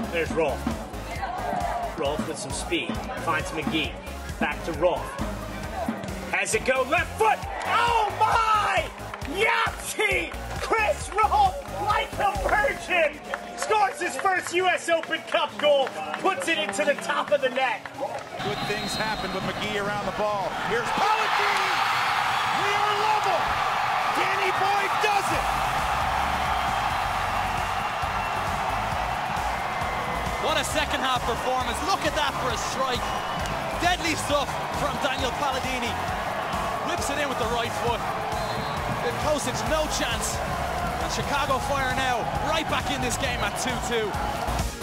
There's Rolfe. Rolfe with some speed. Finds McGee. Back to Rolfe. Has it go left foot. Oh my! Yahtzee! Chris Rolfe, like a virgin, scores his first U.S. Open Cup goal, puts it into the top of the net. Good things happen with McGee around the ball. Here's Paladini! We are level! Danny Boyd does it! What a second half performance. Look at that for a strike. Deadly stuff from Daniel Paladini. Whips it in with the right foot. The Kosic, no chance. And Chicago Fire now right back in this game at 2-2.